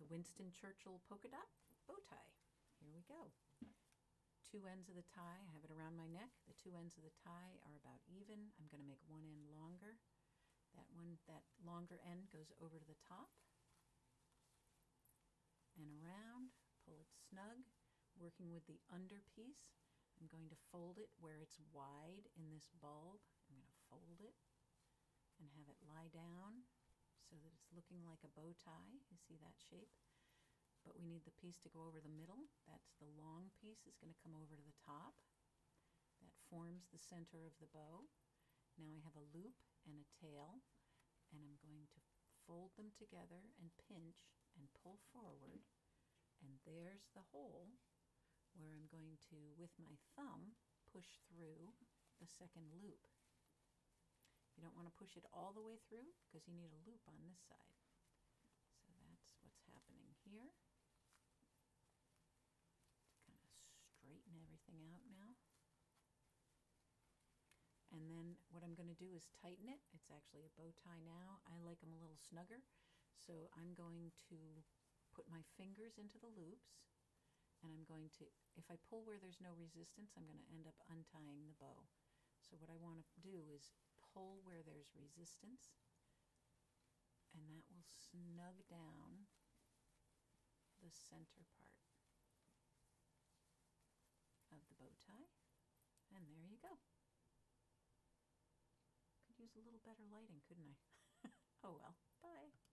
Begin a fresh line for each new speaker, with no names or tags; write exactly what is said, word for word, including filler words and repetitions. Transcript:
Winston Churchill polka dot bow tie. Here we go. Two ends of the tie, I have it around my neck. The two ends of the tie are about even. I'm going to make one end longer. That one, that longer end goes over to the top and around. Pull it snug, working with the under piece. I'm going to fold it where it's wide in this bulb. I'm going to fold it and have it lie down so that it's looking like a bow tie. You see that shape? But we need the piece to go over the middle. That's the long piece is going to come over to the top. That forms the center of the bow. Now I have a loop and a tail, and I'm going to fold them together and pinch and pull forward, and there's the hole where I'm going to, with my thumb, push through the second loop. You don't want to push it all the way through because you need a loop on this side. So that's what's happening here. Kind of straighten everything out now. And then what I'm going to do is tighten it. It's actually a bow tie now. I like them a little snugger. So I'm going to put my fingers into the loops, and I'm going to, if I pull where there's no resistance, I'm going to end up untying the bow. So what I want to do is pull where there's resistance, and that will snug down the center part of the bow tie. And there you go. Could use a little better lighting, couldn't I? Oh well, bye.